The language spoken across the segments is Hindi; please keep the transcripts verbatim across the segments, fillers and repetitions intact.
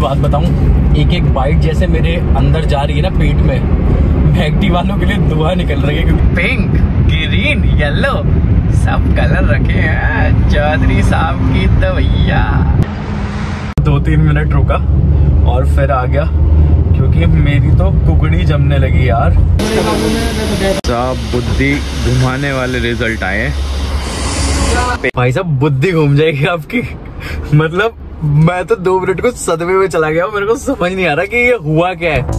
बात बताऊं, एक एक बाइट जैसे मेरे अंदर जा रही है ना पेट में, मैकडी वालों के लिए दुआ निकल रही है, क्योंकि पिंक, ग्रीन, येलो सब कलर रखे हैं चौधरी साहब की। तो भैया दो तीन मिनट रुका और फिर आ गया, क्योंकि मेरी तो कुकड़ी जमने लगी यार। सब बुद्धि घुमाने वाले रिजल्ट आए भाई साहब, बुद्धि घूम जाएगी आपकी। मतलब मैं तो दो मिनट को सदमे में चला गया हूँ, मेरे को समझ नहीं आ रहा कि ये हुआ क्या है।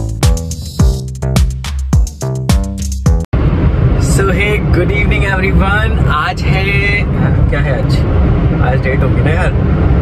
So hey good evening everyone. आज है क्या है, आज आज डेट होगी ना यार,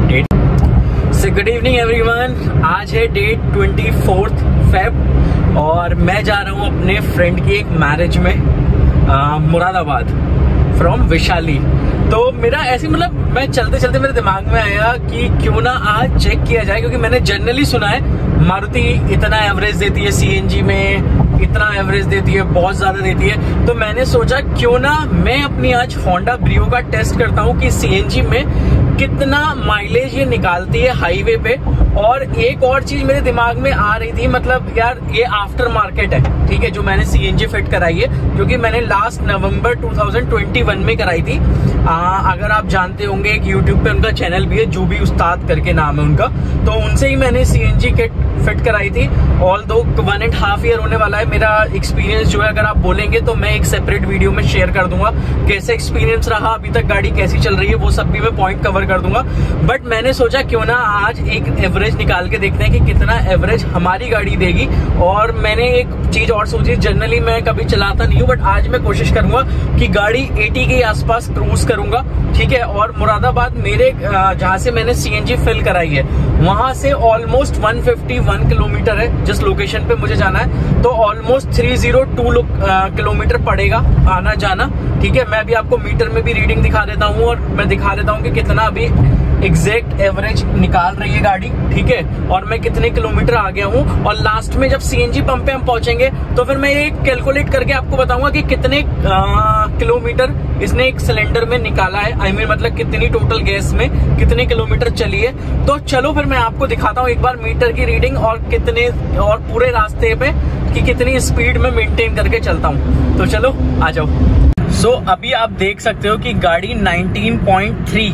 date. So good evening everyone, आज है डेट ट्वेंटी फोर्थ फेब और मैं जा रहा हूँ अपने फ्रेंड की एक मैरिज में आ, मुरादाबाद फ्रॉम वैशाली। तो मेरा ऐसे मतलब मैं चलते चलते मेरे दिमाग में आया कि क्यों ना आज चेक किया जाए, क्योंकि मैंने जनरली सुना है मारुति इतना एवरेज देती है सीएनजी में, इतना एवरेज देती है, बहुत ज्यादा देती है। तो मैंने सोचा क्यों ना मैं अपनी आज होंडा ब्रियो का टेस्ट करता हूँ कि सीएनजी में कितना माइलेज ये निकालती है हाईवे पे। और एक और चीज मेरे दिमाग में आ रही थी, मतलब यार ये आफ्टर मार्केट है, ठीक है, जो मैंने सीएनजी फिट कराई है, क्योंकि मैंने last November two thousand twenty one में कराई थी। आ, अगर आप जानते होंगे एक यूट्यूब पे उनका चैनल भी है, जो भी उस्ताद करके नाम है उनका, तो उनसे ही मैंने सीएनजी किट फिट कराई थी। ऑल दो वन एंड हाफ ईयर होने वाला है मेरा एक्सपीरियंस जो है, अगर आप बोलेंगे तो मैं एक सेपरेट वीडियो में शेयर कर दूंगा कैसे एक्सपीरियंस रहा, अभी तक गाड़ी कैसी चल रही है, वो सब भी मैं पॉइंट कवर कर दूंगा। बट मैंने सोचा क्यों ना आज एक एवरेज निकाल के देखते हैं कि कितना एवरेज हमारी गाड़ी देगी। और मैंने एक चीज और सोची, जनरली मैं कभी चलाता नहीं हूँ, बट आज मैं कोशिश करूंगा कि गाड़ी अस्सी के आसपास क्रूज करूंगा, ठीक है। और मुरादाबाद मेरे जहां से मैंने सीएनजी फिल कराई है वहां से almost one fifty one kilometre है, जिस लोकेशन पे मुझे जाना है, तो almost three zero two kilometre पड़ेगा आना जाना, ठीक है। मैं अभी आपको मीटर में भी रीडिंग दिखा देता हूँ और मैं दिखा देता हूँ कि कितना अभी एग्जैक्ट एवरेज निकाल रही है गाड़ी, ठीक है, और मैं कितने किलोमीटर आ गया हूँ। और लास्ट में जब सीएनजी पंप पे हम पहुंचेंगे तो फिर मैं ये कैलकुलेट करके आपको बताऊंगा कि कितने आ, किलोमीटर इसने एक सिलेंडर में निकाला है, आई मीन मतलब कितनी टोटल गैस में कितने किलोमीटर चली है। तो चलो फिर मैं आपको दिखाता हूँ एक बार मीटर की रीडिंग और कितने और पूरे रास्ते पे कि कितनी स्पीड में मेंटेन करके चलता हूँ। तो चलो आ जाओ। सो so, अभी आप देख सकते हो कि गाड़ी नाइनटीन पॉइंट थ्री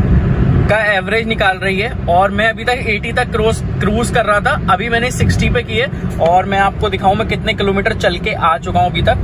का एवरेज निकाल रही है और मैं अभी तक अस्सी तक क्रूज क्रूज कर रहा था, अभी मैंने साठ पे की है। और मैं आपको दिखाऊं मैं कितने किलोमीटर चल के आ चुका हूं अभी तक।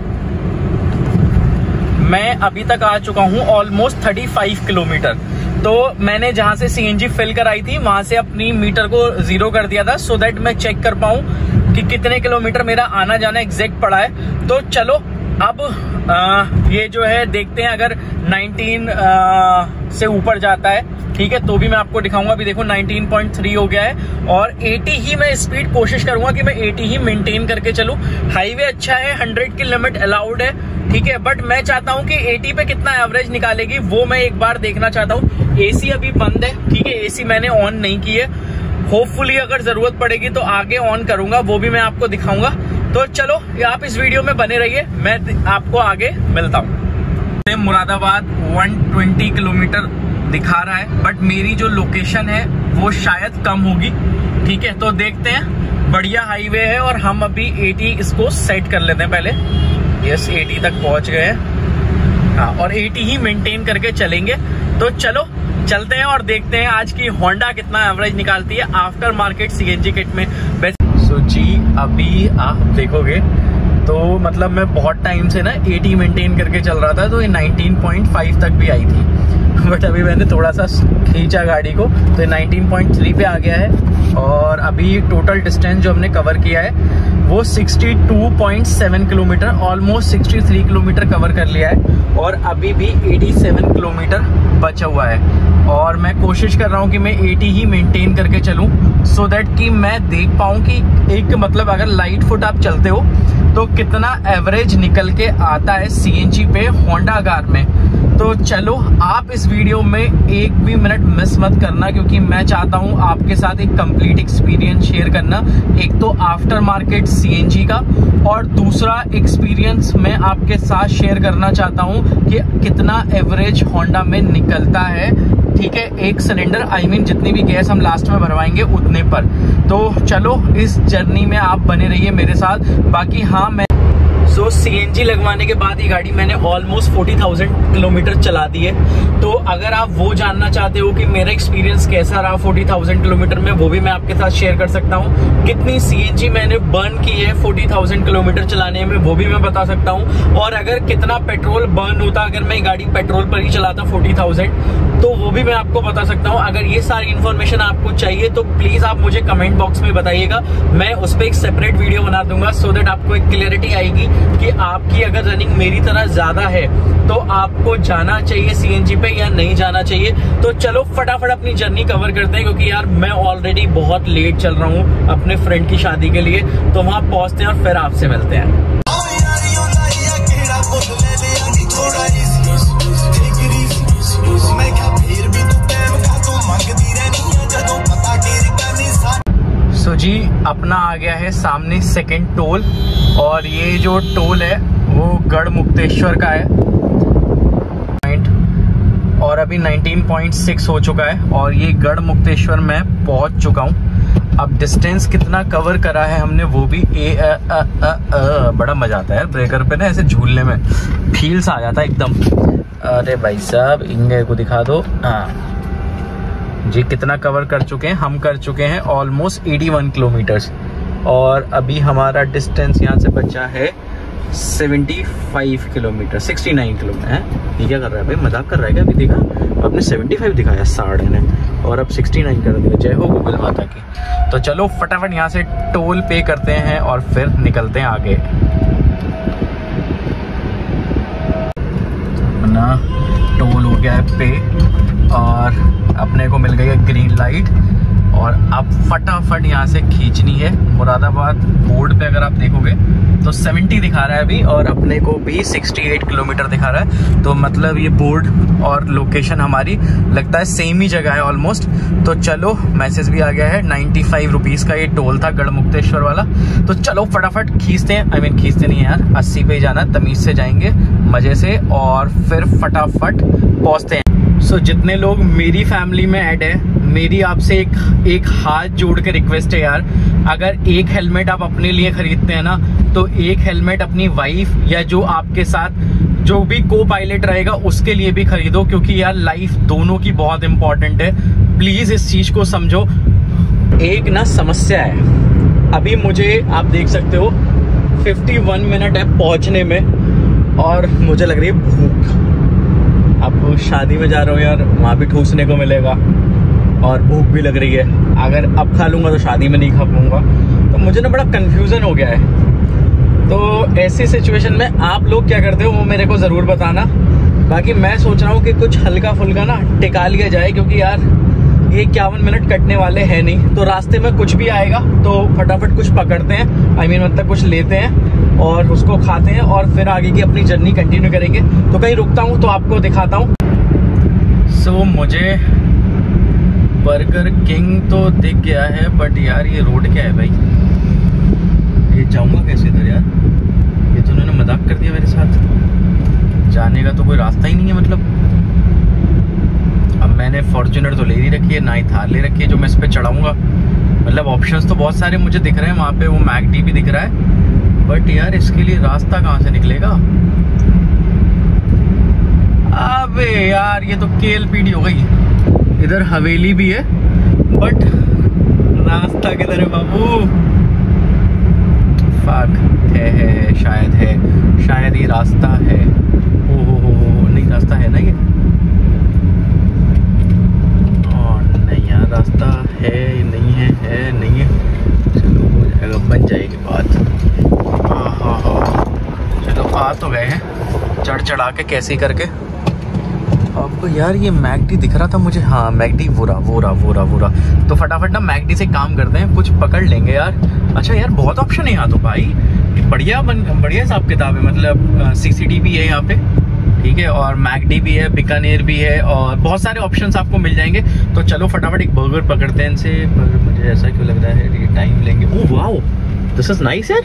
मैं अभी तक आ चुका हूं ऑलमोस्ट पैंतीस किलोमीटर। तो मैंने जहां से सीएनजी फिल कराई थी वहां से अपनी मीटर को जीरो कर दिया था, सो दैट मैं चेक कर पाऊं कि कितने किलोमीटर मेरा आना जाना एग्जैक्ट पड़ा है। तो चलो अब आ, ये जो है देखते हैं, अगर नाइनटीन आ, से ऊपर जाता है, ठीक है, तो भी मैं आपको दिखाऊंगा। अभी देखो नाइनटीन पॉइंट थ्री हो गया है और अस्सी ही मैं स्पीड कोशिश करूंगा कि मैं अस्सी ही मेंटेन करके चलूं। हाईवे अच्छा है, हंड्रेड की लिमिट अलाउड है, ठीक है, बट मैं चाहता हूं कि अस्सी पे कितना एवरेज निकालेगी वो मैं एक बार देखना चाहता हूं। एसी अभी बंद है, ठीक है, एसी मैंने ऑन नहीं की है। होपफुली अगर जरूरत पड़ेगी तो आगे ऑन करूंगा, वो भी मैं आपको दिखाऊंगा। तो चलो आप इस वीडियो में बने रहिए, मैं आपको आगे मिलता हूँ। मुरादाबाद एक सौ बीस किलोमीटर दिखा रहा है, बट मेरी जो लोकेशन है वो शायद कम होगी, ठीक है। तो देखते हैं, बढ़िया हाईवे है और हम अभी अस्सी इसको सेट कर लेते हैं पहले। यस, अस्सी तक पहुंच गए हैं, हाँ, और अस्सी ही मेंटेन करके चलेंगे। तो चलो चलते हैं और देखते हैं आज की होंडा कितना एवरेज निकालती है आफ्टर मार्केट सीएनजी किट में। सो जी अभी आप देखोगे तो मतलब मैं बहुत टाइम से ना अस्सी मेंटेन करके चल रहा था, तो ये नाइनटीन पॉइंट फाइव तक भी आई थी, बट अभी मैंने थोड़ा सा खींचा गाड़ी को तो ये नाइनटीन पॉइंट थ्री पे आ गया है। और अभी टोटल डिस्टेंस जो हमने कवर किया है वो sixty two point seven kilometre, almost sixty three kilometre cover कर लिया है और अभी भी सत्तासी किलोमीटर बचा हुआ है। और मैं कोशिश कर रहा हूँ कि मैं अस्सी ही मेंटेन करके चलूँ, सो दैट कि मैं देख पाऊँ कि एक मतलब अगर लाइट फुट आप चलते हो तो कितना एवरेज निकल के आता है सीएनजी पे होंडा कार में। तो चलो आप इस वीडियो में एक भी मिनट मिस मत करना, क्योंकि मैं चाहता हूं आपके साथ एक कंप्लीट एक्सपीरियंस शेयर करना। एक तो आफ्टर मार्केट सीएनजी का, और दूसरा एक्सपीरियंस मैं आपके साथ शेयर करना चाहता हूं कि कितना एवरेज होंडा में निकलता है, ठीक है, एक सिलेंडर, आई मीन जितनी भी गैस हम लास्ट में भरवाएंगे उतने पर। तो चलो इस जर्नी में आप बने रहिए मेरे साथ। बाकी हाँ, मैं सो सीएनजी लगवाने के बाद ये गाड़ी मैंने ऑलमोस्ट फोर्टी थाउजेंड किलोमीटर चला दी है। तो अगर आप वो जानना चाहते हो कि मेरा एक्सपीरियंस कैसा रहा फोर्टी थाउजेंड किलोमीटर में, वो भी मैं आपके साथ शेयर कर सकता हूँ। कितनी सीएनजी मैंने बर्न की है फोर्टी थाउजेंड किलोमीटर चलाने में, वो भी मैं बता सकता हूँ। और अगर कितना पेट्रोल बर्न होता अगर मैं गाड़ी पेट्रोल पर ही चलाता फोर्टी थाउजेंड, तो वो भी मैं आपको बता सकता हूँ। अगर ये सारी इन्फॉर्मेशन आपको चाहिए तो प्लीज आप मुझे कमेंट बॉक्स में बताइएगा, मैं उस पर एक सेपरेट वीडियो बना दूंगा, सो देट आपको एक क्लियरिटी आएगी कि आपकी अगर रनिंग मेरी तरह ज्यादा है तो आपको जाना चाहिए सीएनजी पे या नहीं जाना चाहिए। तो चलो फटाफट अपनी जर्नी कवर करते हैं, क्योंकि यार मैं ऑलरेडी बहुत लेट चल रहा हूँ अपने फ्रेंड की शादी के लिए। तो वहां पहुंचते हैं और फिर आपसे मिलते हैं। सो जी अपना आ गया है सामने सेकंड टोल, और ये जो टोल है वो गढ़ मुक्तेश्वर का है, और अभी नाइनटीन पॉइंट सिक्स हो चुका है, और ये गढ़ मुक्तेश्वर में पहुंच चुका हूँ। अब डिस्टेंस कितना कवर करा है हमने वो भी ए आ, आ, आ, आ, बड़ा मजा आता है ब्रेकर पे ना, ऐसे झूलने में फील्स आ जाता है एकदम। अरे भाई साहब इंगे को दिखा दो। हाँ जी, कितना कवर कर चुके हैं हम? कर चुके हैं ऑलमोस्ट इक्यासी किलोमीटर्स, और अभी हमारा डिस्टेंस यहाँ से बचा है पचहत्तर किलोमीटर, उनहत्तर किलोमीटर है। ये क्या कर रहा है भाई, मजाक कर रहा है क्या? अभी देखा आपने पचहत्तर दिखाया साढ़े ने, और अब उनहत्तर कर दिया। जय हो गूगल माता की। तो चलो फटाफट यहाँ से टोल पे करते हैं और फिर निकलते हैं आगे। अपना टोल हो गया है पे, और अपने को मिल गई है ग्रीन लाइट, और अब फटाफट यहाँ से खींचनी है। मुरादाबाद बोर्ड पे अगर आप देखोगे तो सत्तर दिखा रहा है अभी, और अपने को भी अड़सठ किलोमीटर दिखा रहा है। तो मतलब ये बोर्ड और लोकेशन हमारी लगता है सेम ही जगह है ऑलमोस्ट। तो चलो मैसेज भी आ गया है, नाइन्टी फाइव रुपीज का ये टोल था गढ़ मुक्तेश्वर वाला। तो चलो फटाफट खींचते हैं, आई मीन खींचते नहीं यार, अस्सी पे ही जाना, तमीज से जाएंगे मजे से, और फिर फटाफट पहुंचते हैं। सो so, जितने लोग मेरी फैमिली में ऐड है, मेरी आपसे एक एक हाथ जोड़ के रिक्वेस्ट है यार, अगर एक हेलमेट आप अपने लिए खरीदते हैं ना, तो एक हेलमेट अपनी वाइफ या जो आपके साथ जो भी को पायलट रहेगा उसके लिए भी खरीदो, क्योंकि यार लाइफ दोनों की बहुत इंपॉर्टेंट है। प्लीज इस चीज को समझो। एक ना समस्या है, अभी मुझे आप देख सकते हो इक्यावन मिनट है पहुंचने में, और मुझे लग रही है भूख। अब शादी में जा रहा हूँ यार, वहाँ भी ठूसने को मिलेगा, और भूख भी लग रही है। अगर अब खा लूँगा तो शादी में नहीं खा पाऊँगा, तो मुझे ना बड़ा कंफ्यूजन हो गया है। तो ऐसी सिचुएशन में आप लोग क्या करते हो वो मेरे को ज़रूर बताना। बाकी मैं सोच रहा हूँ कि कुछ हल्का फुल्का ना टिका लिया जाए, क्योंकि यार ये इक्यावन मिनट कटने वाले हैं नहीं, तो रास्ते में कुछ भी आएगा तो फटाफट कुछ पकड़ते हैं, आई मीन मतलब कुछ लेते हैं और उसको खाते हैं, और फिर आगे की अपनी जर्नी कंटिन्यू करेंगे। तो कहीं रुकता हूँ तो आपको दिखाता हूँ। सो so, मुझे बर्गर किंग तो दिख गया है, बट यार ये रोड क्या है भाई, ये जाऊँगा कैसे इधर यार? ये तो उन्होंने मजाक कर दिया मेरे साथ, जाने का तो कोई रास्ता ही नहीं है। मतलब अब मैंने फॉर्च्यूनर तो ले ही रखी है, ना ही थार ले रखी है जो मैं इस पे चढ़ाऊंगा। मतलब ऑप्शंस तो बहुत सारे मुझे दिख रहे हैं, वहाँ पे वो मैकडी भी दिख रहा है, बट यार इसके लिए रास्ता कहाँ से निकलेगा? अबे यार ये तो केएलपीडी हो गई। इधर हवेली भी है, बट रास्ता किधर है बाबू? फाक है, है शायद है, शायद ये रास्ता है। ओ हो हो हो नहीं, रास्ता है ना ये? नहीं यार रास्ता है नहीं है, है नहीं है। चलो हो जाएगा, बन जाएगी बात। हाँ हाँ हाँ चलो आ तो गए हैं, चढ़ चढ़ा के कैसे करके। अब यार ये मैकडी दिख रहा था मुझे, हाँ मैकडी वोरा वोरा वोरा वोरा। तो फटाफट ना मैकडी से काम करते हैं, कुछ पकड़ लेंगे यार। अच्छा यार बहुत ऑप्शन है यहाँ तो भाई, बढ़िया बन बढ़िया हिसाब किताब है। मतलब सीसीटीवी है यहाँ पे, ठीक है, और मैकडी भी है, बीकानेर भी है, और बहुत सारे ऑप्शंस आपको मिल जाएंगे। तो चलो फटाफट एक बर्गर पकड़ते हैं इनसे, पर मुझे ऐसा क्यों लग रहा है ये टाइम लेंगे। Oh wow, this is nice यार।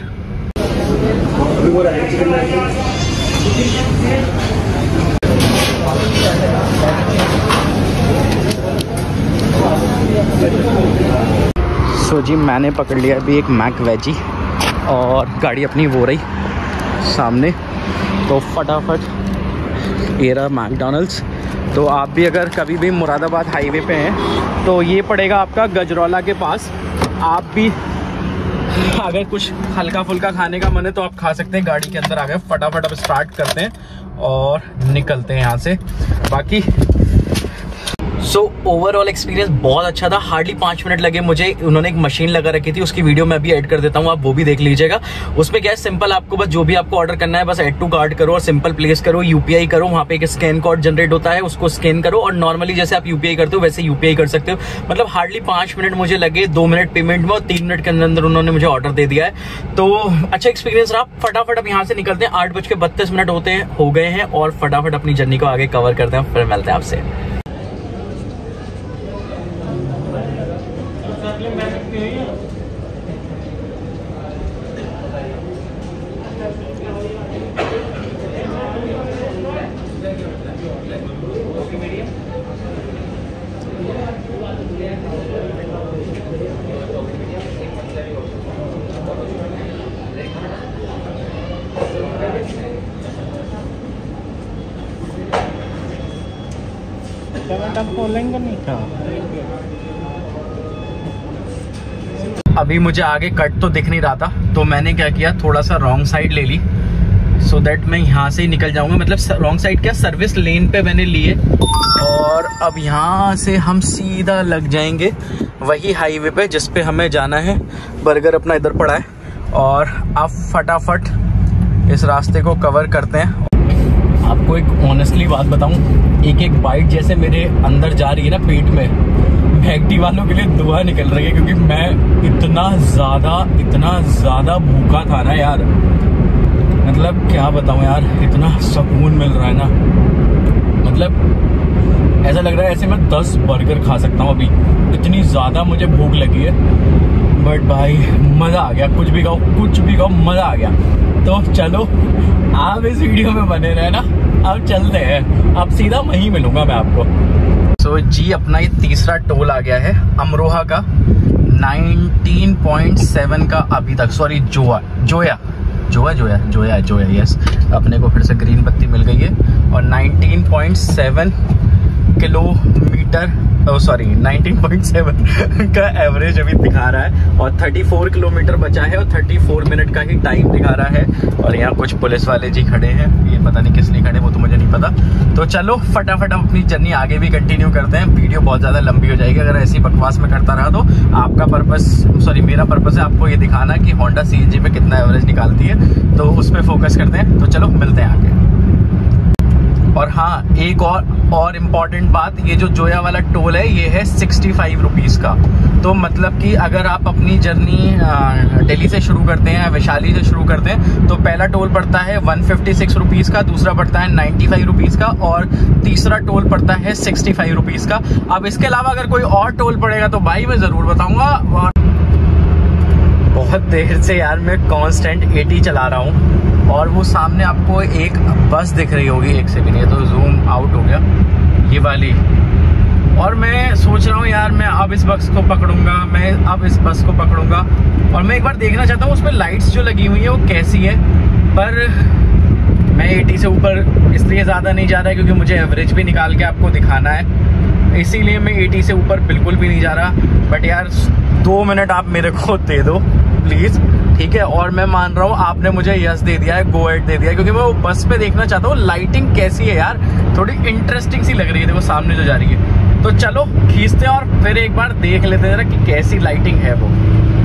सो so जी मैंने पकड़ लिया अभी एक मैक वेजी, और गाड़ी अपनी वो रही सामने। तो फटाफट ये रहा मैकडॉनल्ड्स। तो आप भी अगर कभी भी मुरादाबाद हाईवे पे हैं तो ये पड़ेगा आपका गजरौला के पास। आप भी अगर कुछ हल्का फुल्का खाने का मन है तो आप खा सकते हैं। गाड़ी के अंदर आ गए, फटाफट अब स्टार्ट करते हैं और निकलते हैं यहाँ से। बाकी सो ओवरऑल एक्सपीरियंस बहुत अच्छा था। हार्डली पाँच मिनट लगे मुझे। उन्होंने एक मशीन लगा रखी थी, उसकी वीडियो मैं भी ऐड कर देता हूँ, आप वो भी देख लीजिएगा। उसमें क्या है, सिंपल आपको बस जो भी आपको ऑर्डर करना है बस ऐड टू कार्ट करो और सिंपल प्लेस करो, यूपीआई करो। वहाँ पे एक स्कैन कोड जनरेट होता है, उसको स्कैन करो और नॉर्मली जैसे आप यूपीआई करते हो वैसे यूपीआई कर सकते हो। मतलब हार्डली पाँच मिनट मुझे लगे, दो मिनट पेमेंट में और तीन मिनट के अंदर अंदर उन्होंने मुझे ऑर्डर दे दिया है। तो अच्छा एक्सपीरियंस रहा। फटाफट अब यहाँ से निकलते हैं। आठ बज के बत्तीस मिनट होते हैं हो गए हैं और फटाफट अपनी जर्नी को आगे कवर करते हैं, फिर मिलते हैं आपसे। अभी मुझे आगे कट तो दिख नहीं रहा था, तो मैंने क्या किया, थोड़ा सा रॉन्ग साइड ले ली सो so दैट मैं यहाँ से ही निकल जाऊंगा। मतलब रॉन्ग साइड क्या, सर्विस लेन पे मैंने लिए और अब यहाँ से हम सीधा लग जाएंगे वही हाईवे पे जिस पे हमें जाना है। बर्गर अपना इधर पड़ा है और अब फटाफट इस रास्ते को कवर करते हैं। आपको एक ऑनेस्टली बात बताऊं, एक एक बाइट जैसे मेरे अंदर जा रही है ना पेट में, मैकडी वालों के लिए दुआ निकल रही है, क्योंकि मैं इतना ज़्यादा इतना ज़्यादा भूखा था ना यार। मतलब क्या बताऊं यार, इतना सुकून मिल रहा है ना, मतलब ऐसा लग रहा है ऐसे मैं दस बर्गर खा सकता हूं अभी, इतनी ज़्यादा मुझे भूख लगी है। बट भाई मज़ा आ गया, कुछ भी खाओ कुछ भी खाओ, मज़ा आ गया। तो चलो आप इस वीडियो में बने रहे ना, अब चलते हैं, अब सीधा वहीं मिलूंगा मैं आपको। सो so, जी अपना ये तीसरा टोल आ गया है अमरोहा का, नाइनटीन पॉइंट सेवन का अभी तक, सॉरी जोया जोया जोया जोया जोया जोया यस, अपने को फिर से ग्रीन बत्ती मिल गई है और nineteen point seven kilometre sorry nineteen point seven का एवरेज अभी दिखा रहा है और चौंतीस किलोमीटर बचा है और चौंतीस मिनट का ही टाइम दिखा रहा है। और यहाँ कुछ पुलिस वाले जी खड़े हैं, ये पता नहीं किस लिए खड़े, वो तो मुझे नहीं पता। तो चलो फटाफट हम अपनी जर्नी आगे भी कंटिन्यू करते हैं। वीडियो बहुत ज़्यादा लंबी हो जाएगी अगर ऐसी बकवास में करता रहा तो। आपका पर्पस सॉरी मेरा पर्पस है आपको ये दिखाना कि होंडा सी एन जी पे कितना एवरेज निकालती है, तो उस पर फोकस करते हैं। तो चलो मिलते हैं आगे। और हाँ, एक और और इम्पॉर्टेंट बात, ये जो जोया वाला टोल है ये है सिक्सटी फाइव रुपीज़ का। तो मतलब कि अगर आप अपनी जर्नी दिल्ली से शुरू करते हैं, वैशाली से शुरू करते हैं, तो पहला टोल पड़ता है वन फिफ्टी सिक्स रुपीज़ का, दूसरा पड़ता है नाइन्टी फाइव रुपीज़ का और तीसरा टोल पड़ता है सिक्सटी फाइव रुपीज़ का। अब इसके अलावा अगर कोई और टोल पड़ेगा तो भाई मैं ज़रूर बताऊँगा। बहुत देर से यार मैं कांस्टेंट एटी चला रहा हूँ और वो सामने आपको एक बस दिख रही होगी, एक सेकंड ये तो जूम आउट हो गया, ये वाली। और मैं सोच रहा हूँ यार मैं अब इस बस को पकड़ूंगा, मैं अब इस बस को पकड़ूंगा और मैं एक बार देखना चाहता हूँ उसमें लाइट्स जो लगी हुई है वो कैसी है। पर मैं एटी से ऊपर इसलिए ज़्यादा नहीं जा रहा है क्योंकि मुझे एवरेज भी निकाल के आपको दिखाना है, इसीलिए मैं एटी से ऊपर बिल्कुल भी नहीं जा रहा। बट यार दो मिनट आप मेरे को दे दो प्लीज़, ठीक है। और मैं मान रहा हूँ आपने मुझे यस दे दिया है, गो एट दे दिया है, क्योंकि मैं वो बस पे देखना चाहता हूँ लाइटिंग कैसी है यार, थोड़ी इंटरेस्टिंग सी लग रही है। देखो सामने जो जा रही है, तो चलो खींचते हैं और फिर एक बार देख लेते हैं जरा कि कैसी लाइटिंग है वो।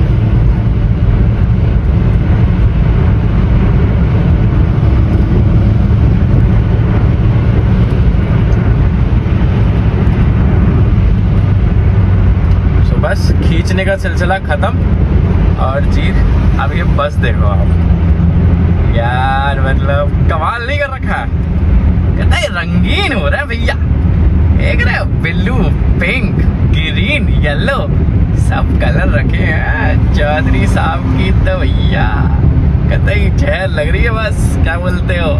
तो बस खींचने का सिलसिला खत्म और जी अब ये बस देखो आप यार, मतलब कमाल नहीं कर रखा है। कहता है रंगीन हो रहा है भैया, देख रहे हो, ब्लू, पिंक, ग्रीन, येलो, सब कलर रखे हैं चौधरी साहब की। तो भैया कहता है जहर लग रही है बस, क्या बोलते हो।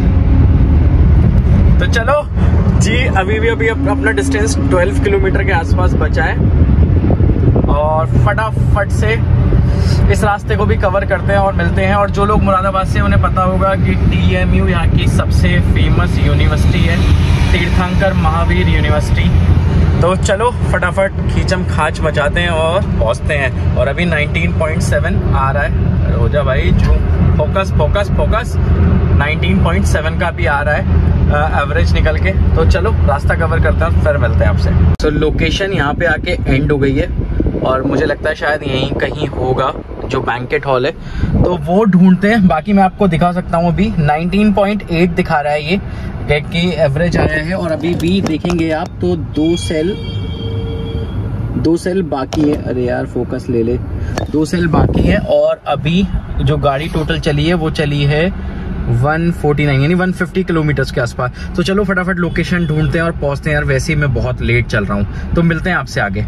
तो चलो जी, अभी भी अभी अपना डिस्टेंस बारह किलोमीटर के आसपास बचा है और फटाफट से इस रास्ते को भी कवर करते हैं और मिलते हैं। और जो लोग मुरादाबाद से, उन्हें पता होगा कि टी एम यू यहाँ की सबसे फेमस यूनिवर्सिटी है, तीर्थंकर महावीर यूनिवर्सिटी। तो चलो फटाफट खींचम खाच मचाते हैं और पहुँचते हैं। और अभी उन्नीस पॉइंट सात आ रहा है, हो जा भाई जो फोकस फोकस फोकस उन्नीस पॉइंट सात का भी आ रहा है एवरेज निकल के। तो चलो रास्ता कवर करते हैं, फिर मिलते हैं आपसे। तो लोकेशन यहाँ पे आके एंड हो गई है और मुझे लगता है शायद यहीं कहीं होगा जो बैंकेट हॉल है, तो वो ढूंढते हैं। बाकी मैं आपको दिखा सकता हूँ, अभी उन्नीस पॉइंट आठ दिखा रहा है ये कि एवरेज आया है। और अभी भी देखेंगे आप तो दो सेल दो सेल बाकी है। अरे यार फोकस ले ले, दो सेल बाकी है। और अभी जो गाड़ी टोटल चली है वो चली है एक सौ उनचास यानी एक सौ पचास किलोमीटर के आसपास। तो चलो फटाफट लोकेशन ढूंढते हैं और पहुंचते हैं यार, वैसे ही मैं बहुत लेट चल रहा हूँ। तो मिलते हैं आपसे आगे।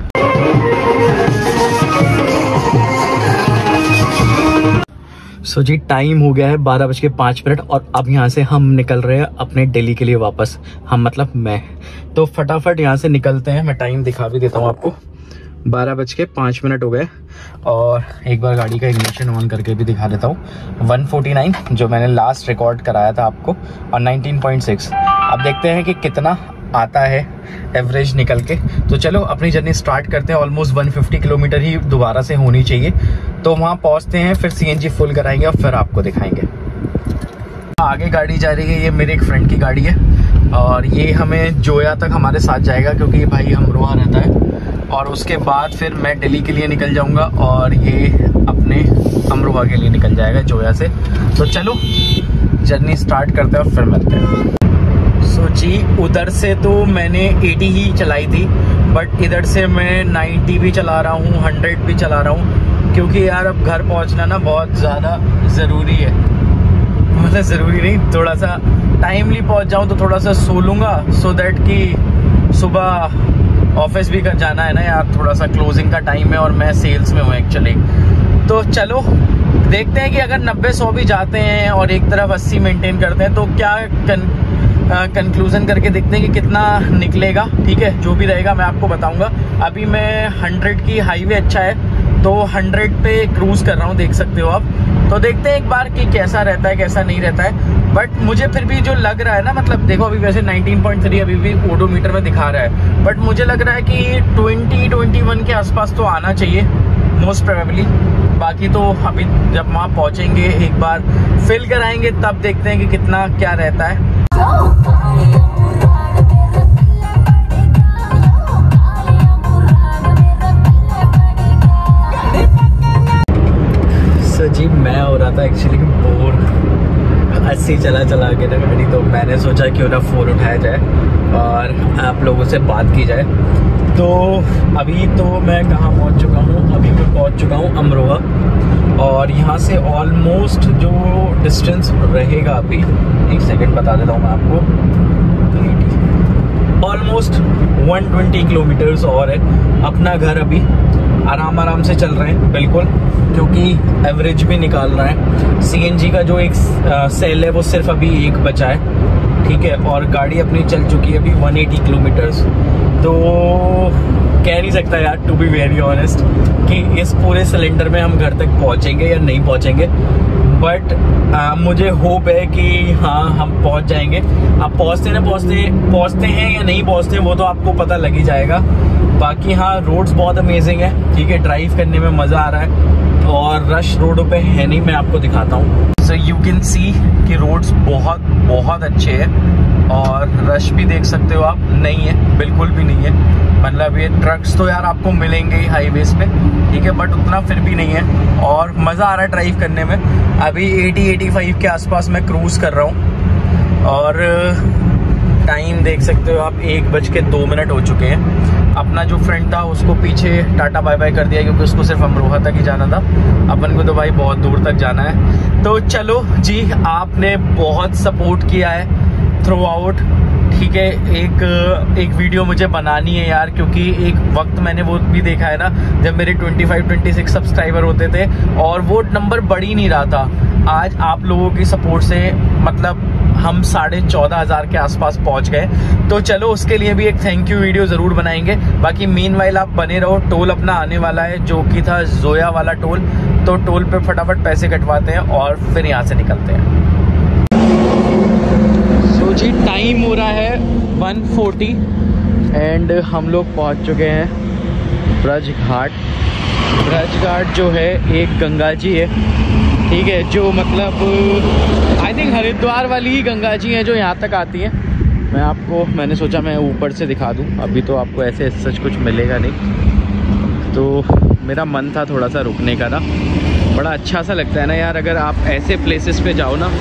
सो जी टाइम हो गया है बारह बज के पाँच मिनट और अब यहाँ से हम निकल रहे हैं अपने दिल्ली के लिए वापस। हम मतलब मैं तो फटाफट यहाँ से निकलते हैं। मैं टाइम दिखा भी देता हूँ आपको, बारह बज के पाँच मिनट हो गए। और एक बार गाड़ी का इग्निशन ऑन करके भी दिखा देता हूँ। एक सौ उनचास जो मैंने लास्ट रिकॉर्ड कराया था आपको, और उन्नीस पॉइंट छह। अब देखते हैं कि कितना आता है एवरेज निकल के। तो चलो अपनी जर्नी स्टार्ट करते हैं। ऑलमोस्ट एक सौ पचास किलोमीटर ही दोबारा से होनी चाहिए। तो वहाँ पहुँचते हैं, फिर सीएनजी फुल कराएंगे और फिर आपको दिखाएंगे। आगे गाड़ी जा रही है, ये मेरे एक फ्रेंड की गाड़ी है और ये हमें जोया तक हमारे साथ जाएगा क्योंकि भाई अमरोहा रहता है। और उसके बाद फिर मैं दिल्ली के लिए निकल जाऊंगा और ये अपने अमरोहा के लिए निकल जाएगा जोया से। तो चलो जर्नी स्टार्ट करते हैं और फिर मिलते हैं। सो जी उधर से तो मैंने अस्सी ही चलाई थी, बट इधर से मैं नब्बे भी चला रहा हूँ, सौ भी चला रहा हूँ, क्योंकि यार अब घर पहुँचना ना बहुत ज़्यादा ज़रूरी है। मतलब ज़रूरी नहीं, थोड़ा सा टाइमली पहुँच जाऊँ तो थोड़ा सा सो लूँगा, सो दैट कि सुबह ऑफिस भी कर जाना है ना यार, थोड़ा सा क्लोजिंग का टाइम है और मैं सेल्स में हूँ एक्चुअली। तो चलो देखते हैं कि अगर नब्बे सौ भी जाते हैं और एक तरफ अस्सी मेंटेन करते हैं तो क्या कन कंक्लूजन करके देखते हैं कि कितना निकलेगा। ठीक है, जो भी रहेगा मैं आपको बताऊंगा। अभी मैं सौ की हाईवे अच्छा है तो सौ पे क्रूज कर रहा हूँ, देख सकते हो आप। तो देखते हैं एक बार कि कैसा रहता है कैसा नहीं रहता है। बट मुझे फिर भी जो लग रहा है ना, मतलब देखो अभी वैसे उन्नीस पॉइंट तीन अभी भी ओडोमीटर में दिखा रहा है, बट मुझे लग रहा है कि बीस इक्कीस के आसपास तो आना चाहिए मोस्ट प्रोबेबली। बाकी तो अभी जब वहाँ पहुँचेंगे एक बार फिल कराएंगे तब देखते हैं कि कितना क्या रहता है। सो जी मैं हो रहा था एक्चुअली बोर, अस्सी चला चला के ना गाड़ी, तो मैंने सोचा क्यों ना फ़ोन उठाया जाए और आप लोगों से बात की जाए। तो अभी तो मैं कहाँ पहुँच चुका हूँ, अभी मैं पहुँच चुका हूँ अमरोहा और यहाँ से ऑलमोस्ट जो डिस्टेंस रहेगा, अभी एक सेकंड बता देता हूँ मैं आपको, ऑलमोस्ट एक सौ बीस किलोमीटर्स और है। अपना घर अभी आराम आराम से चल रहे हैं बिल्कुल, क्योंकि एवरेज भी निकाल रहा है। सीएनजी का जो एक सेल है वो सिर्फ अभी एक बचा है, ठीक है, और गाड़ी अपनी चल चुकी है अभी एक सौ अस्सी किलोमीटर्स। तो कह नहीं सकता यार, टू बी वेरी ऑनेस्ट, कि इस पूरे सिलेंडर में हम घर तक पहुंचेंगे या नहीं पहुंचेंगे, बट आ, मुझे होप है कि हाँ हम पहुंच जाएंगे। अब पहुंचते ना पहुंचते पहुंचते हैं या नहीं पहुंचते हैं वो तो आपको पता लग ही जाएगा। बाकी हाँ रोड्स बहुत अमेजिंग है, ठीक है, ड्राइव करने में मज़ा आ रहा है और रश रोडों पे है नहीं, मैं आपको दिखाता हूँ। सो यू कैन सी कि रोड्स बहुत बहुत अच्छे हैं और रश भी देख सकते हो आप, नहीं है, बिल्कुल भी नहीं है। मतलब ये ट्रक्स तो यार आपको मिलेंगे ही हाईवेज पे, ठीक है, बट उतना फिर भी नहीं है और मज़ा आ रहा है ड्राइव करने में। अभी अस्सी पचासी के आसपास मैं क्रूज़ कर रहा हूँ और टाइम देख सकते हो आप, एक बज के दो मिनट हो चुके हैं। अपना जो फ्रेंड था उसको पीछे टाटा बाय बाय कर दिया क्योंकि उसको सिर्फ अमरोहा तक ही जाना था, अपन को तो भाई बहुत दूर तक जाना है। तो चलो जी, आपने बहुत सपोर्ट किया है थ्रू आउट, ठीक है। एक एक वीडियो मुझे बनानी है यार, क्योंकि एक वक्त मैंने वो भी देखा है ना, जब मेरे पच्चीस छब्बीस सब्सक्राइबर होते थे और वो नंबर बढ़ ही नहीं रहा था। आज आप लोगों की सपोर्ट से मतलब हम साढ़े चौदह हजार के आसपास पहुंच गए। तो चलो उसके लिए भी एक थैंक यू वीडियो जरूर बनाएंगे। बाकी मीनवाइल आप बने रहो, टोल अपना आने वाला है जो कि था जोया वाला टोल। तो टोल पे फटाफट पैसे कटवाते हैं और फिर यहाँ से निकलते हैं। सो जी टाइम हो रहा है वन फोर्टी एंड हम लोग पहुँच चुके हैं ब्रज घाट। ब्रज घाट जो है एक गंगा जी है, ठीक है, जो मतलब आई थिंक हरिद्वार वाली ही गंगा जी हैं जो यहाँ तक आती हैं। मैं आपको मैंने सोचा मैं ऊपर से दिखा दूँ, अभी तो आपको ऐसे सच कुछ मिलेगा नहीं। तो मेरा मन था थोड़ा सा रुकने का ना, बड़ा अच्छा सा लगता है ना यार अगर आप ऐसे प्लेसेस पे जाओ ना।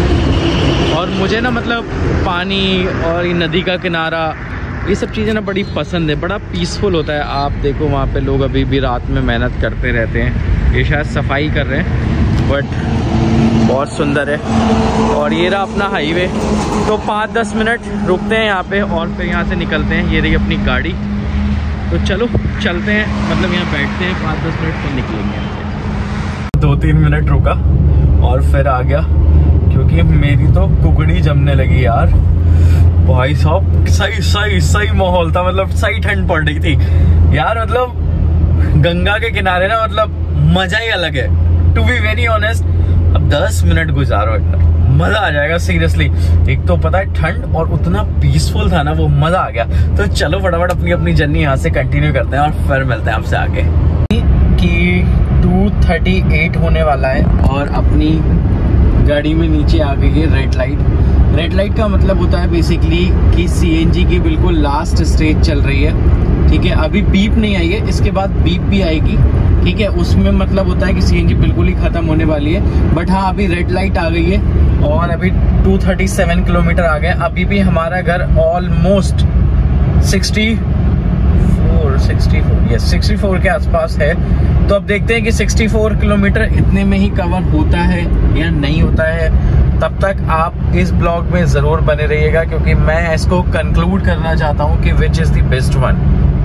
और मुझे ना मतलब पानी और ये नदी का किनारा, ये सब चीज़ें ना बड़ी पसंद है, बड़ा पीसफुल होता है। आप देखो वहाँ पे लोग अभी भी रात में मेहनत करते रहते हैं, ये शायद सफाई कर रहे हैं, बट बहुत सुंदर है। और ये रहा अपना हाईवे। तो पाँच दस मिनट रुकते हैं यहाँ पे और फिर यहाँ से निकलते हैं। ये रही अपनी गाड़ी, तो चलो चलते हैं, मतलब यहाँ बैठते हैं पाँच दस मिनट फिर निकलेंगे यहाँ से। दो तीन मिनट रुका और फिर आ गया, क्योंकि मेरी तो कुकड़ी जमने लगी यार। भाई साहब सही सही सही माहौल था, मतलब सही ठंड पड़ रही थी यार। मतलब गंगा के किनारे ना मतलब मजा ही अलग है, टू बी वेरी ऑनेस्ट। अब दस मिनट गुजारो इतना मजा आ जाएगा सीरियसली। एक तो पता है ठंड और उतना पीसफुल था ना, वो मजा आ गया। तो चलो फटाफट अपनी अपनी जर्नी यहाँ से कंटिन्यू करते हैं और फिर मिलते हैं आपसे आगे। कि टू थर्टी एट होने वाला है और अपनी गाड़ी में नीचे आ गई है रेड लाइट। रेड लाइट का मतलब होता है बेसिकली कि सीएनजी की बिल्कुल लास्ट स्टेज चल रही है, ठीक है। अभी बीप नहीं आई है, इसके बाद बीप भी आएगी, ठीक है। उसमें मतलब होता है कि सीएनजी बिल्कुल ही खत्म होने वाली है। बट हाँ अभी रेड लाइट आ गई है और अभी दो सौ सैंतीस किलोमीटर आ गए। अभी भी हमारा घर almost sixty four sixty four yes sixty four के आसपास है। तो अब देखते हैं कि चौंसठ किलोमीटर इतने में ही कवर होता है या नहीं होता है। तब तक आप इस ब्लॉग में जरूर बने रहिएगा, क्योंकि मैं इसको कंक्लूड करना चाहता हूं कि which is the best one.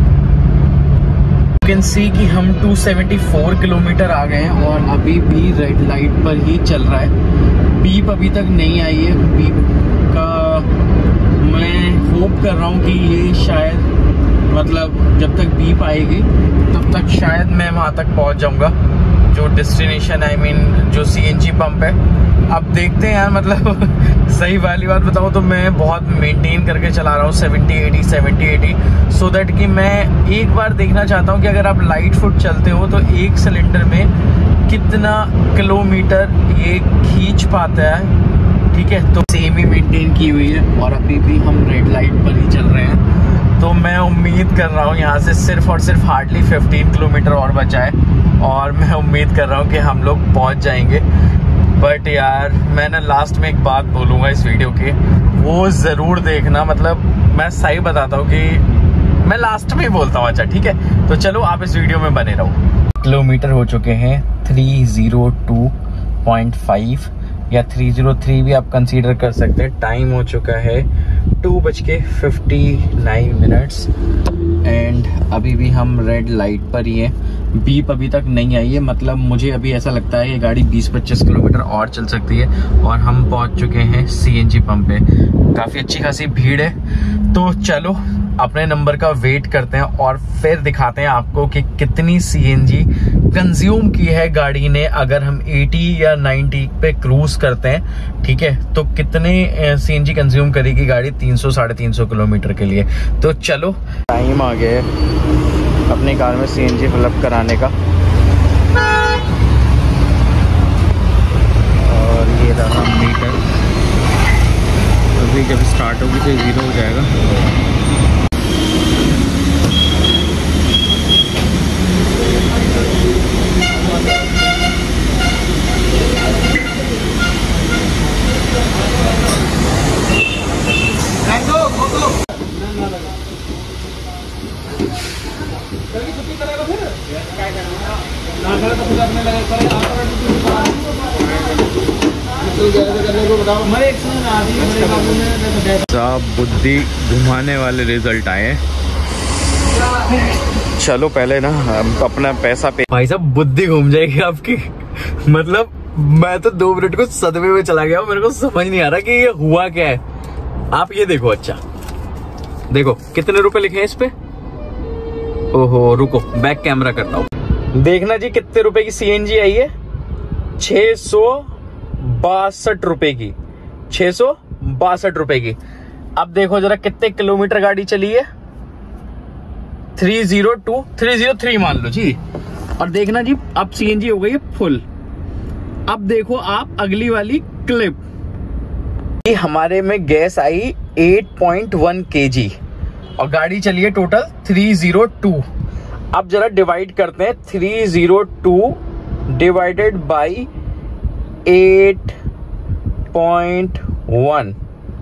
You can see कि हम दो सौ चौहत्तर किलोमीटर आ गए हैं और अभी भी रेड लाइट पर ही चल रहा है। बीप अभी तक नहीं आई है। बीप का मैं होप कर रहा हूँ कि ये शायद मतलब जब तक बीप आएगी तब तक शायद मैं वहाँ तक पहुँच जाऊँगा जो डेस्टिनेशन, आई मीन जो सीएनजी पंप है। अब देखते हैं यार, मतलब सही वाली बात बताऊँ तो मैं बहुत मेंटेन करके चला रहा हूँ seventy eighty seventy eighty, so that कि मैं एक बार देखना चाहता हूँ कि अगर आप लाइट फुट चलते हो तो एक सिलेंडर में कितना किलोमीटर ये खींच पाता है, ठीक है। तो सेम ही मेंटेन की हुई है और अभी भी हम रेड लाइट पर ही चल रहे हैं। तो मैं उम्मीद कर रहा हूँ यहाँ से सिर्फ और सिर्फ हार्डली पंद्रह किलोमीटर और बचा है और मैं उम्मीद कर रहा हूँ कि हम लोग पहुँच जाएंगे। बट यार मैं ना लास्ट में एक बात बोलूँगा इस वीडियो के, वो ज़रूर देखना। मतलब मैं सही बताता हूँ कि मैं लास्ट में ही बोलता हूँ, अच्छा ठीक है। तो चलो आप इस वीडियो में बने रहो। किलोमीटर हो चुके हैं three zero two point five या थ्री ज़ीरो थ्री भी आप कंसीडर कर सकते हैं। टाइम हो चुका है टू बज के फिफ्टी नाइन मिनट्स एंड अभी भी हम रेड लाइट पर ही है। बीप अभी तक नहीं आई है, मतलब मुझे अभी ऐसा लगता है ये गाड़ी बीस पच्चीस किलोमीटर और चल सकती है। और हम पहुंच चुके हैं सीएनजी पंप पे। काफ़ी अच्छी खासी भीड़ है, तो चलो अपने नंबर का वेट करते हैं और फिर दिखाते हैं आपको कि कितनी सीएनजी कंज्यूम की है गाड़ी ने। अगर हम अस्सी या नब्बे पे क्रूज करते हैं, ठीक है, तो कितने सीएनजी कंज्यूम करेगी गाड़ी तीन सौ साढ़े तीन सौ किलोमीटर के लिए। तो चलो टाइम आ गया है अपनी कार में सीएनजी फिलअप कराने का। और ये रहा मीटर, अभी जब स्टार्ट होगी तो ज़ीरो हो जाएगा। साहब बुद्धि घुमाने वाले रिजल्ट आए हैं। चलो पहले ना हम अपना पैसा पे। भाई साहब बुद्धि घूम जाएगी आपकी। मतलब मैं तो दो मिनट को सदमे में चला गया, मेरे को समझ नहीं आ रहा कि ये हुआ क्या है। आप ये देखो, अच्छा देखो कितने रुपए लिखे हैं इस पे। ओहो रुको, बैक कैमरा करता हूँ। देखना जी कितने रुपए की सीएनजी आई है, छह सौ बासठ रुपए की, छह सौ बासठ रुपए की। अब देखो जरा कितने किलोमीटर गाड़ी चली है, three zero two three zero three मान लो जी। और देखना जी अब सीएनजी हो गई है फुल। अब देखो आप अगली वाली क्लिप, हमारे में गैस आई आठ पॉइंट एक केजी और गाड़ी चली है टोटल तीन सौ दो। अब जरा डिवाइड करते हैं, तीन सौ दो डिवाइडेड बाय आठ पॉइंट एक।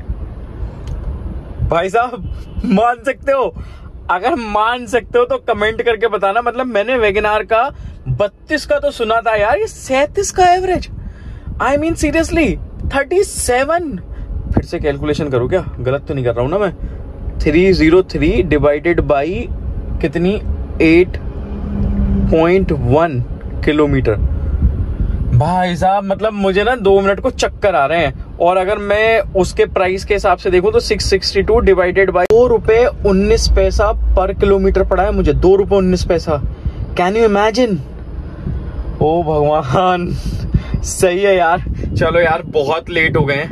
भाई साहब मान सकते हो? अगर मान सकते हो तो कमेंट करके बताना। मतलब मैंने वैगनआर का बत्तीस का तो सुना था यार, ये सैंतीस का एवरेज। आई मीन सीरियसली सैंतीस। फिर से कैलकुलेशन करूं क्या, गलत तो नहीं कर रहा हूं ना मैं? तीन सौ तीन डिवाइडेड बाई कितनी, आठ पॉइंट एक किलोमीटर। भाई साहब मतलब मुझे ना दो मिनट को चक्कर आ रहे हैं। और अगर मैं उसके प्राइस के हिसाब से देखूं तो छह सौ बासठ डिवाइडेड बाई दो रुपए उन्नीस पैसा पर किलोमीटर पड़ा है मुझे, दो रुपए उन्नीस पैसा। Can you imagine? ओ भगवान, सही है यार। चलो यार बहुत लेट हो गए हैं,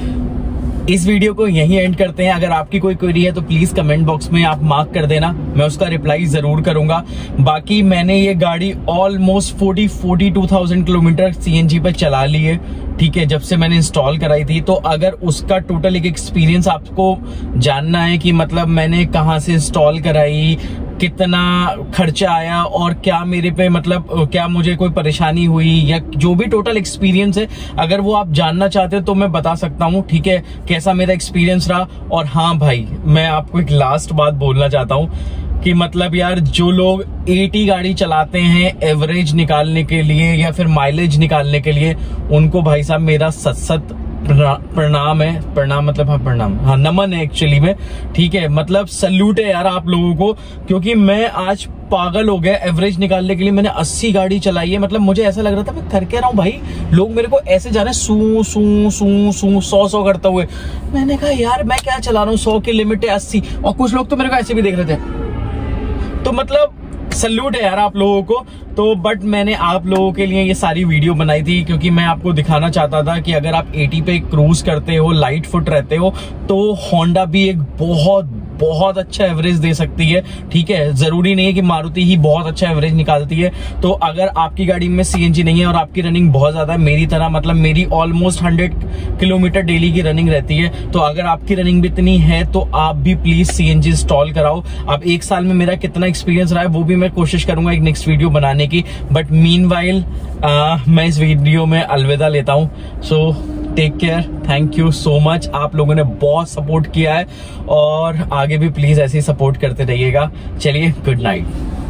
इस वीडियो को यहीं एंड करते हैं। अगर आपकी कोई क्वेरी है तो प्लीज कमेंट बॉक्स में आप मार्क कर देना, मैं उसका रिप्लाई जरूर करूंगा। बाकी मैंने ये गाड़ी ऑलमोस्ट चालीस बयालीस हज़ार किलोमीटर सीएनजी पे चला ली है, ठीक है, जब से मैंने इंस्टॉल कराई थी। तो अगर उसका टोटल एक एक्सपीरियंस आपको जानना है कि मतलब मैंने कहाँ से इंस्टॉल कराई, कितना खर्चा आया और क्या मेरे पे मतलब क्या मुझे कोई परेशानी हुई, या जो भी टोटल एक्सपीरियंस है, अगर वो आप जानना चाहते हो तो मैं बता सकता हूँ, ठीक है, कैसा मेरा एक्सपीरियंस रहा। और हाँ भाई, मैं आपको एक लास्ट बात बोलना चाहता हूँ कि मतलब यार जो लोग अस्सी गाड़ी चलाते हैं एवरेज निकालने के लिए या फिर माइलेज निकालने के लिए, उनको भाई साहब मेरा सत सत प्रणाम है। प्रणाम मतलब हाँ प्रणाम, हाँ नमन है एक्चुअली में, ठीक है। मतलब सल्यूट है यार आप लोगों को, क्योंकि मैं आज पागल हो गया एवरेज निकालने के लिए। मैंने अस्सी गाड़ी चलाई है, मतलब मुझे ऐसा लग रहा था मैं कर क्या रहा हूँ भाई, लोग मेरे को ऐसे जा रहे हैं सू सू सू सू सौ सौ करते हुए। मैंने कहा यार मैं क्या चला रहा हूँ, सौ की लिमिट है अस्सी। और कुछ लोग तो मेरे को ऐसे भी देख रहे थे। तो मतलब सल्यूट है यार आप लोगों को। तो बट मैंने आप लोगों के लिए ये सारी वीडियो बनाई थी क्योंकि मैं आपको दिखाना चाहता था कि अगर आप अस्सी पे क्रूज करते हो, लाइट फुट रहते हो, तो होंडा भी एक बहुत बहुत अच्छा एवरेज दे सकती है, ठीक है। जरूरी नहीं है कि मारुति ही बहुत अच्छा एवरेज निकालती है। तो अगर आपकी गाड़ी में सीएनजी नहीं है और आपकी रनिंग बहुत ज्यादा है, मेरी तरह मतलब मेरी ऑलमोस्ट हंड्रेड किलोमीटर डेली की रनिंग रहती है, तो अगर आपकी रनिंग भी इतनी है तो आप भी प्लीज सीएनजी इंस्टॉल कराओ। अब एक साल में मेरा कितना एक्सपीरियंस रहा है वो भी मैं कोशिश करूंगा एक नेक्स्ट वीडियो बनाने की। बट मीनवाइल मैं इस वीडियो में अलविदा लेता हूं। So take care, thank you so much. आप लोगों ने बहुत सपोर्ट किया है और आगे भी प्लीज ऐसे ही सपोर्ट करते रहिएगा। चलिए, गुड नाइट।